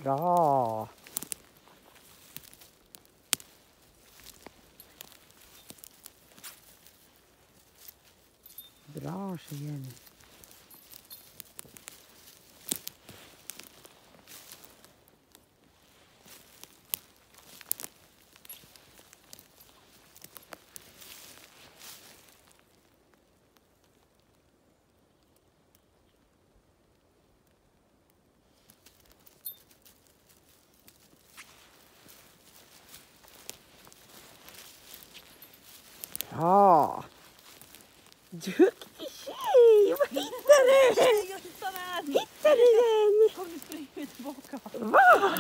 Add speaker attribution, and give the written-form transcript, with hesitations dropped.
Speaker 1: Bra! Bra tjejen. Bra! Duktig tjej! Vad hittade du?
Speaker 2: Jag hittade den!
Speaker 1: Hittade du den?
Speaker 2: Kom, nu springer vi tillbaka.
Speaker 1: Va?